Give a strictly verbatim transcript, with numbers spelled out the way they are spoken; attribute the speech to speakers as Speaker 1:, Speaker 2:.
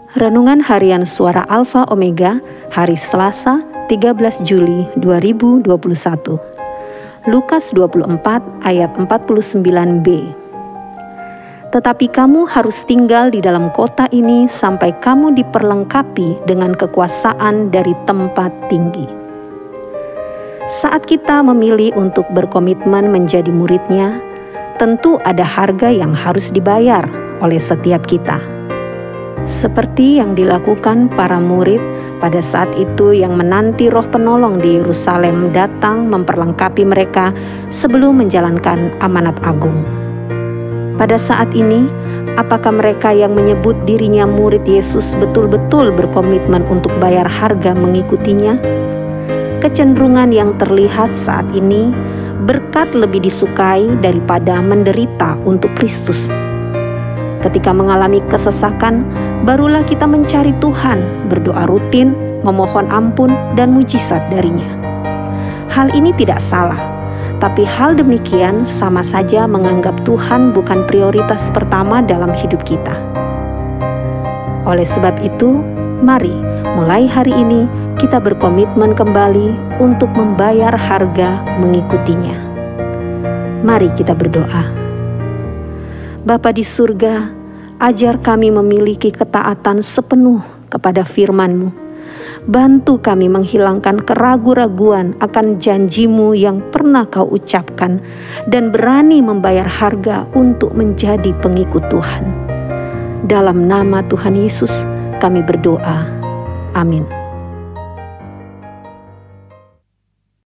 Speaker 1: Renungan Harian Suara Alfa Omega, hari Selasa, tiga belas Juli dua ribu dua puluh satu. Lukas dua puluh empat ayat empat puluh sembilan b. Tetapi kamu harus tinggal di dalam kota ini sampai kamu diperlengkapi dengan kekuasaan dari tempat tinggi. Saat kita memilih untuk berkomitmen menjadi muridnya, tentu ada harga yang harus dibayar oleh setiap kita. Seperti yang dilakukan para murid pada saat itu yang menanti Roh Penolong di Yerusalem datang memperlengkapi mereka sebelum menjalankan amanat agung. Pada saat ini, apakah mereka yang menyebut dirinya murid Yesus betul-betul berkomitmen untuk bayar harga mengikutinya? Kecenderungan yang terlihat saat ini, berkat lebih disukai daripada menderita untuk Kristus. Ketika mengalami kesesakan, barulah kita mencari Tuhan, berdoa rutin, memohon ampun, dan mujizat darinya. Hal ini tidak salah, tapi hal demikian sama saja menganggap Tuhan bukan prioritas pertama dalam hidup kita. Oleh sebab itu, mari mulai hari ini kita berkomitmen kembali untuk membayar harga mengikutinya. Mari kita berdoa. Bapa di surga, ajar kami memiliki ketaatan sepenuh kepada firman-Mu. Bantu kami menghilangkan keraguan-raguan akan janji-Mu yang pernah Kau ucapkan dan berani membayar harga untuk menjadi pengikut Tuhan. Dalam nama Tuhan Yesus kami berdoa. Amin.